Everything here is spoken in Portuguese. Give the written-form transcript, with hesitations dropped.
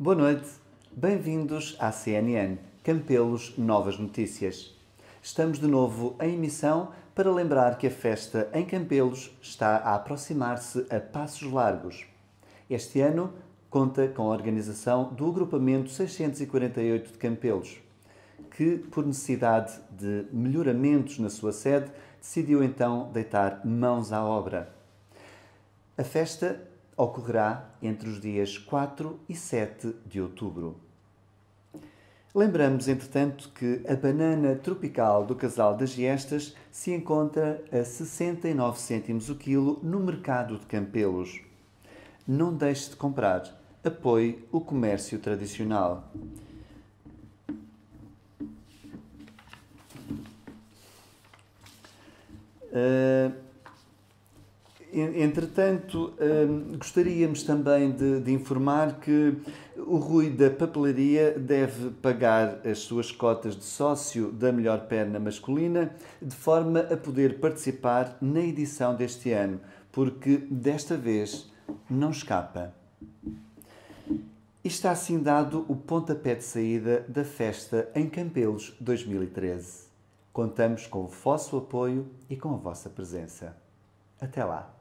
Boa noite, bem-vindos à CNN, Campelos Novas Notícias. Estamos de novo em emissão para lembrar que a festa em Campelos está a aproximar-se a passos largos. Este ano conta com a organização do agrupamento 648 de Campelos, que, por necessidade de melhoramentos na sua sede, decidiu então deitar mãos à obra. A festa ocorrerá entre os dias 4 e 7 de outubro. Lembramos, entretanto, que a banana tropical do Casal das Giestas se encontra a 69 cêntimos o quilo no mercado de Campelos. Não deixe de comprar. Apoie o comércio tradicional. Entretanto, gostaríamos também de informar que o Rui da Papelaria deve pagar as suas cotas de sócio da melhor perna masculina de forma a poder participar na edição deste ano, porque desta vez não escapa. E está assim dado o pontapé de saída da festa em Campelos 2013. Contamos com o vosso apoio e com a vossa presença. Até lá!